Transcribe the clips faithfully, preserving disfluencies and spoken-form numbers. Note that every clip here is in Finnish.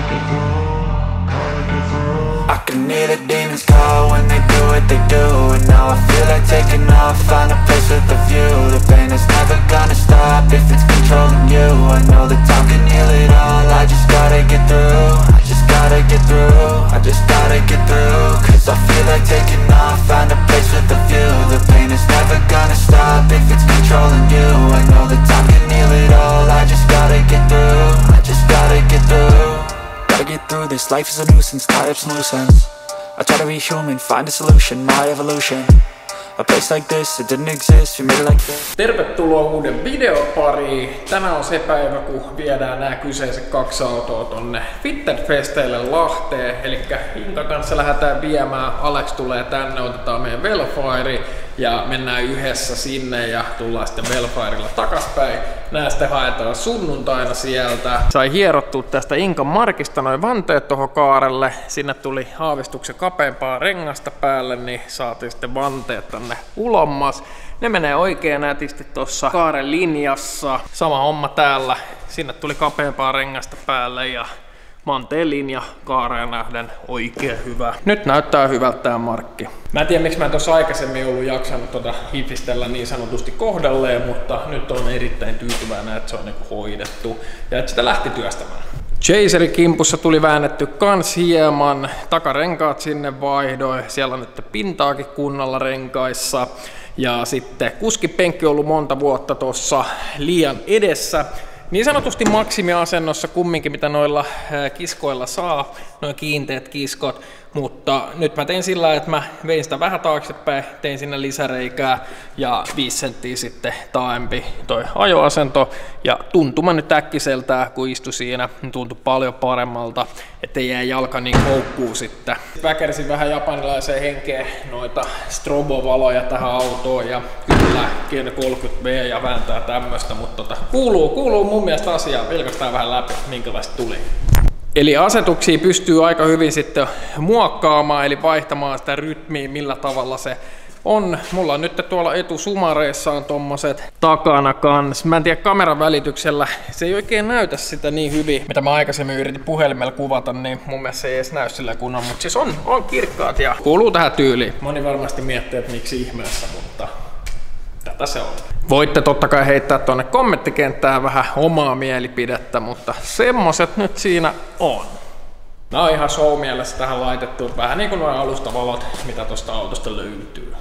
I can hear the demons call when they do what they do. And now I feel like taking off, find a place with a view. The pain is never gonna stop if it's controlling you. I know that time can heal it all, I just gotta get through. I just gotta get through, I just gotta get through. Cause I feel like taking off, find a place with a view. The pain is never gonna stop if it's controlling you. I know that time can heal it all, I just gotta get through. I just gotta get through. Gotta get through this, life is a nuisance, tie up some loose ends. I try to be human, find a solution, my evolution. A place like this, it didn't exist, we made it like this. Tervetuloa uuden videon pariin. Tänään on se päivä, kun viedään nämä kyseiset kaksi autoa tonne Fitted-festeille Lahteen. Elikkä Inkan kanssa lähdetään viemään. Alex tulee tänne, otetaan meidän Velfire ja mennään yhdessä sinne ja tullaan sitten Velfirella takaspäin. Nää sitten haetaan sunnuntaina sieltä. Sai hierottua tästä Inkan Markista noin vanteet tohon kaarelle. Sinne tuli aavistuksen kapeampaa rengasta päälle, niin saatiin sitten vanteet tänne ulommas. Ne menee oikein nätisti tuossa kaaren linjassa. Sama homma täällä. Sinne tuli kapeampaa rengasta päälle ja manteen linja kaareen nähden oikein hyvä. Nyt näyttää hyvältä tää Markki. Mä en tiedä miksi mä en tuossa aikaisemmin ollut jaksanut tota hifistellä niin sanotusti kohdalleen, mutta nyt on erittäin tyytyväinen, että se on niinku hoidettu ja että sitä lähti työstämään. Chaserin kimpussa tuli väännetty kans hieman, takarenkaat sinne vaihdoin, siellä on nyt pintaakin kunnolla renkaissa ja sitten kuskipenkki on ollut monta vuotta tuossa liian edessä. Niin sanotusti maksimiasennossa kumminkin mitä noilla kiskoilla saa, noin kiinteät kiskot, mutta nyt mä tein sillä, että mä vein sitä vähän taaksepäin, tein sinne lisäreikää ja viisi senttiä sitten taaempi toi ajoasento ja tuntuma nyt äkkiseltään, kun istui siinä, niin tuntui paljon paremmalta, ettei jää jalka niin koukkuu sitten. Väkersin vähän japanilaiseen henkeen noita strobovaloja tähän autoon ja kyllä Gen kolmekymmentä V ja vääntää tämmöstä, mutta tota, kuuluu, kuuluu mun mielestä asiaa, vilkaistaan vähän läpi, minkälaista tuli. Eli asetuksia pystyy aika hyvin sitten muokkaamaan, eli vaihtamaan sitä rytmiä, millä tavalla se on. Mulla on nyt tuolla etusumareissa on tommoset takana kans. Mä en tiedä kameran välityksellä, se ei oikein näytä sitä niin hyvin, mitä mä aikaisemmin yritin puhelimella kuvata, niin mun mielestä se ei edes näy sillä kunnon, mutta siis on, on kirkkaat ja kuuluu tähän tyyliin. Moni varmasti miettii, että miksi ihmeessä, mutta tätä se on. Voitte totta kai heittää tuonne kommenttikenttään vähän omaa mielipidettä, mutta semmoset nyt siinä on. Nää on ihan show-mielessä tähän laitettu, vähän niin kuin nuo alustavalot, mitä tosta autosta löytyy.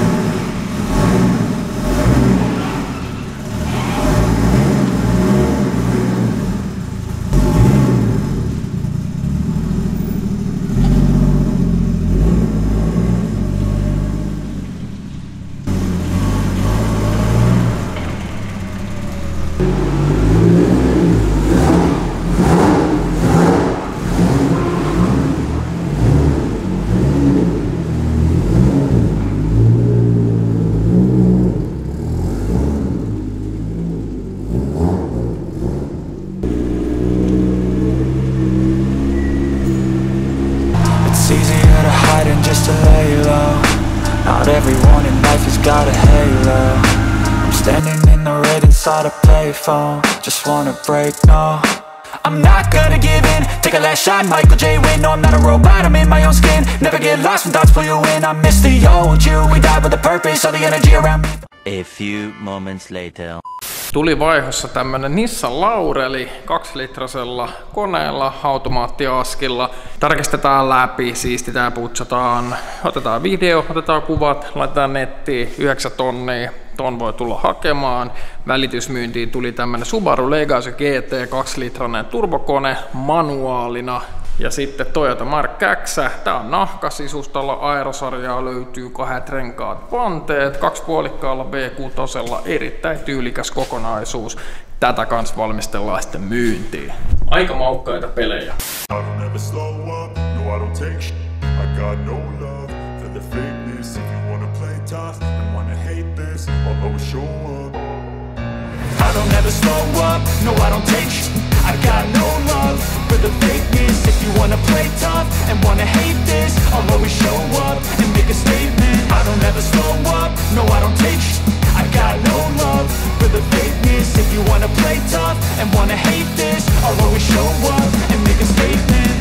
Just to lay low. Not everyone in life has got a halo. I'm standing in the red inside a payphone. Just wanna break, no, I'm not gonna give in. Take a last shot, Michael J. Win. No, I'm not a robot, I'm in my own skin. Never get lost when thoughts pull you in. I miss the old you, we died with a purpose. All the energy around me. A few moments later. Tuli vaihossa tämmönen Nissan Laureli kaksilitrasella koneella, automaattiaskilla. Tarkistetaan läpi, siistitään, putsataan, otetaan video, otetaan kuvat, laitetaan nettiin, yhdeksän tonnia, ton voi tulla hakemaan. Välitysmyyntiin tuli tämmönen Subaru Legacy G T kaksilitrainen turbokone manuaalina. Ja sitten Toyota Mark X, tää on nahkasisustalla, aerosarjaa löytyy, kahdet renkaat vanteet, kaksipuolikkaalla V kuusi, erittäin tyylikäs kokonaisuus. Tätä kans valmistellaan sitten myyntiin. Aika maukkaita pelejä. I don't ever slow up, no I don't take sh**. I got no love for the fakeness. If you wanna play tough and wanna hate this, I'll always show up and make a statement. I don't ever slow up, no I don't take sh**. I got no love for the fakeness. If you wanna play tough and wanna hate this, I'll always show up and make a statement.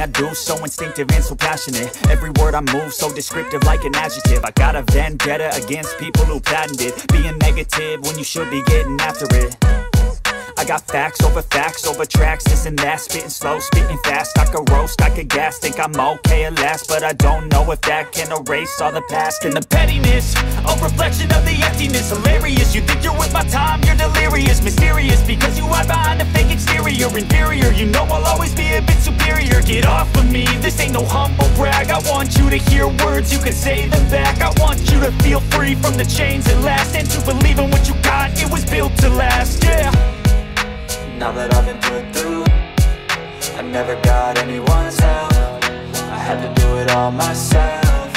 I do, so instinctive and so passionate. Every word I move, so descriptive like an adjective. I got a vendetta against people who patented being negative when you should be getting after it. I got facts over facts over tracks, this and that. Spitting slow, spitting fast, I could roast, I could gas. Think I'm okay at last, but I don't know if that can erase all the past. And the pettiness, a reflection of the emptiness. Hilarious, you think you're with my time, you're delirious. Mysterious, because you hide behind a fake exterior. Inferior, you know I'll always be a bit superior. Get off of me, this ain't no humble brag. I want you to hear words, you can say them back. I want you to feel free from the chains that last, and to believe in what you got, it was built to last, yeah. Now that I've been put through, I never got anyone's help. I had to do it all myself.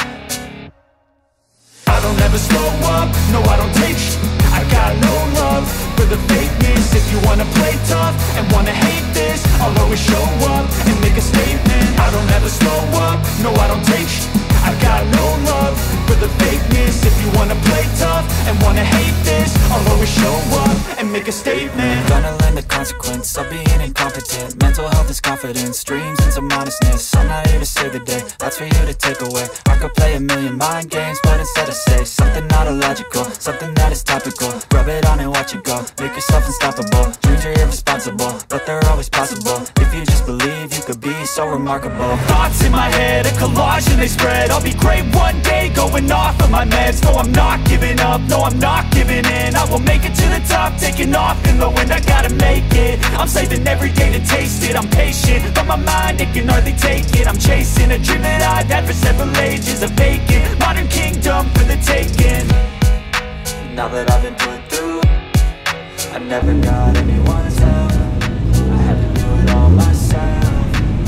I don't ever slow up, no I don't take sh**. I got no love for the fakeness. If you wanna play tough and wanna hate this, I'll always show up and make a statement. I don't ever slow up, no I don't take sh**. I got no love for the fakeness. If you wanna play tough and wanna hate this, I'll always show up and make a statement. Gonna learn the consequence of being incompetent. Mental health is confidence, dreams and some honestness. I'm not here to save the day, that's for you to take away. I could play a million mind games, but instead I say something not illogical, something that is topical. Rub it on and watch it go, make yourself unstoppable. Dreams are irresponsible, but they're always possible. If you just believe, you could be so remarkable. Thoughts in my head, a collage and they spread. I'll be great one day, going off of my meds. No, I'm not giving up, no, I'm not giving in. I will make it to the top, taking off in the wind. I gotta make it, I'm saving every day to taste it. I'm patient, but my mind, it can hardly take it. I'm chasing a dream that I've had for several ages. A vacant, modern kingdom for the taking. Now that I've been put through, I never got anyone's help. I had to do it all myself.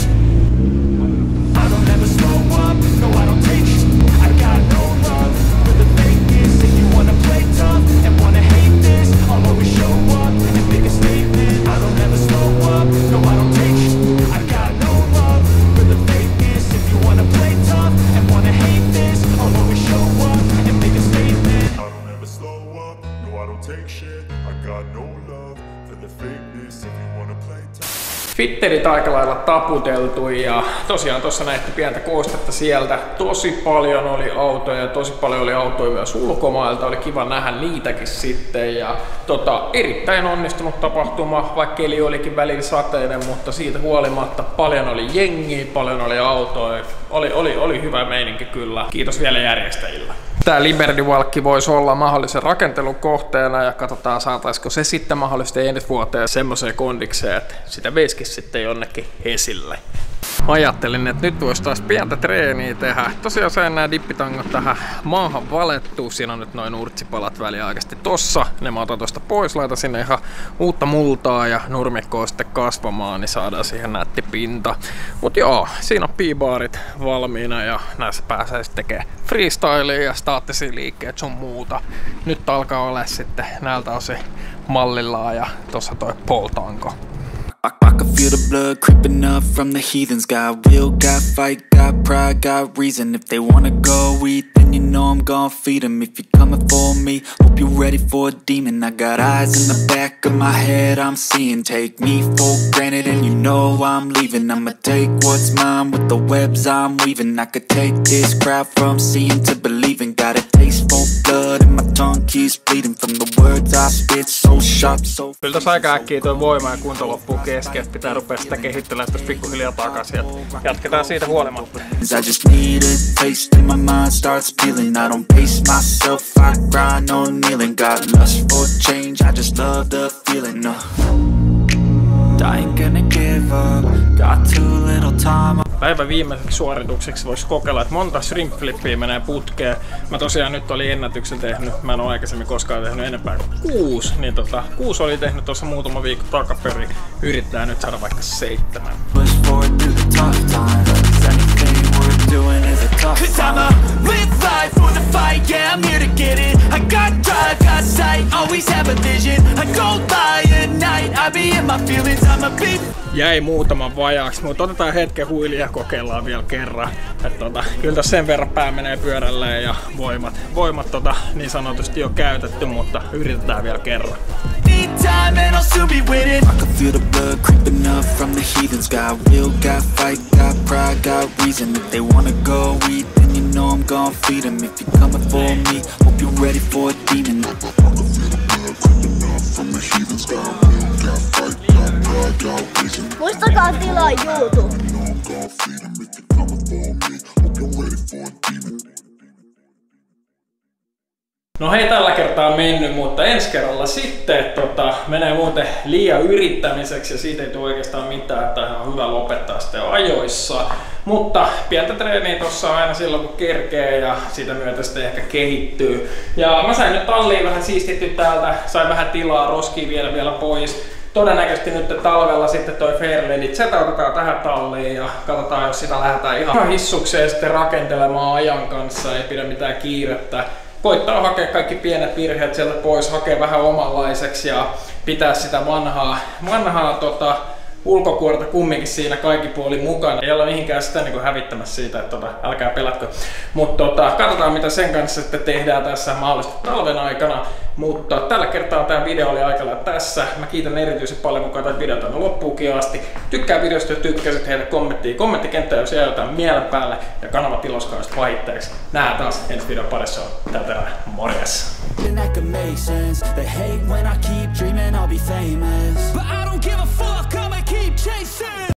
I don't ever slow up, no I don't take sh**. I got no love for the fakeness. If you wanna play tough and wanna hate this, I'll always show up and make a statement. I don't ever slow up, no I don't take sh**. I got no love for the fakeness. If you wanna play tough and wanna hate this, I'll always show up and make a statement. I don't ever slow up, no I don't take shit. I got no love for the fakeness. If you wanna play tough. Fitterit aika lailla taputeltu ja tosiaan tuossa näitte pientä koostetta sieltä. Tosi paljon oli autoja ja tosi paljon oli autoja myös ulkomailta. Oli kiva nähdä niitäkin sitten ja tota, erittäin onnistunut tapahtuma, vaikka keli olikin välillä sateinen, mutta siitä huolimatta paljon oli jengiä, paljon oli autoja. Oli, oli, oli hyvä meininki kyllä. Kiitos vielä järjestäjille. Tää Liberty-valkki voisi olla mahdollisen rakentelun kohteena ja katsotaan saataisiko se sitten mahdollisesti ensi vuoteen semmoiseen kondikseen, että sitä veisikin sitten jonnekin esille. Ajattelin, että nyt voisi taas pientä treeniä tehdä. Tosiaan sain nämä dippitangot tähän maahan valettua. Siinä on nyt noin urtsipalat väliaikaisesti tossa. Ne mä otan tosta pois, laitan sinne ihan uutta multaa ja nurmikkoa sitten kasvamaan, niin saadaan siihen nätti pinta. Mut joo, siinä on p-baarit valmiina ja näissä pääsee sitten tekemään freestylia ja staattisia liikkeet sun muuta. Nyt alkaa olla sitten näiltä osin mallillaan ja tossa toi poltanko. I, I can feel the blood creeping up from the heathens. Got will, got fight, got pride, got reason. If they wanna go eat, then you know I'm gon' feed them. If you're coming for me, hope you're ready for a demon. I got eyes in the back of my head, I'm seeing. Take me for granted and you know I'm leaving. I'ma take what's mine with the webs I'm weaving. I could take this crowd from seeing to believing. Got a taste for blood and my tongue keeps bleeding from the words I spit, so sharp, so... Kyllä tossa aika äkkiä toi voima ja kunto loppuu kesken, että pitää rupea sitä kehittelemään tossa pikkuhiljaa takaisin. Jatketaan siitä huolimatta. I just need a taste and my mind starts peeling. I don't pace myself, I grind on kneeling. Got lust for change, I just love the feeling. No. I ain't gonna give up, got too little time. Päivän viimeiseksi suoritukseksi voisi kokeilla, että monta shrimp flippiä menee putkeen. Mä tosiaan nyt olin ennätyksen tehnyt, mä en ole aikaisemmin koskaan tehnyt enempää kuin kuusi. Niin tota, kuusi oli tehnyt tuossa muutama viikko takaperin. Yrittää nyt saada vaikka seitsemän. Cause I'ma live life for the fight, yeah, I'm here to get it. I got drive, got sight, always have a vision. I go by at night, I be in my feelings, I'm a big... Jäi muutaman vajaaksi, mutta otetaan hetken huilia ja kokeillaan vielä kerran. Et tota, kyllä tässä sen verran pää menee pyörälleen ja voimat, voimat tota, niin sanotusti jo käytetty, mutta yritetään vielä kerran. Need big time and I'll soon be winning. I can feel the blood creeping up from the heathens. Got will, got fight, got pride, got reason. If they wanna go eat, then you know I'm gon' feed them. If you're coming for me, hope you're ready for a demon. I can feel the blood creeping up from the heathens. Got will, got fight, got pride, got reason. Muistakaa tilaa YouTube. You know I'm gon' feed them. If you're coming for me, hope you're ready for a demon. No hei, tällä kertaa mennyt, mutta ensi kerralla sitten tota, menee muuten liian yrittämiseksi ja siitä ei tule oikeastaan mitään, että on hyvä lopettaa sitten ajoissa. Mutta pientä treeniä tossa aina silloin kun kerkee ja siitä myötä sitten ehkä kehittyy. Ja mä sain nyt talliin vähän siistitty täältä, sain vähän tilaa, roskiin vielä vielä pois. Todennäköisesti nyt talvella sitten toi Fairladit setautetaan tähän talliin ja katsotaan, jos sitä lähdetään ihan hissukseen sitten rakentelemaan ajan kanssa, ei pidä mitään kiirettä. Koittaa hakea kaikki pienet virheet sieltä pois, hakea vähän omanlaiseksi ja pitää sitä vanhaa, vanhaa tota, ulkokuorta kumminkin siinä kaikki puoli mukana. Ei olla mihinkään sitä niin kuin hävittämässä siitä, että tota, älkää pelätkö. Mutta tota, katsotaan mitä sen kanssa sitten tehdään tässä mahdollisesti talven aikana. Mutta tällä kertaa tämä video oli aika lailla tässä. Mä kiitän erityisen paljon kun katsoit videota loppuunkin asti. Tykkää videosta, jos tykkäsit, heitä kommenttia kommenttikenttää, jos jää jotain mielen päälle. Ja kanava tilaskaudesta pahitteeksi. Nähdään taas ensi videon parissa. Tältä erää. Morjes! That could make sense. They hate when I keep dreaming I'll be famous, but I don't give a fuck, I'ma keep chasing.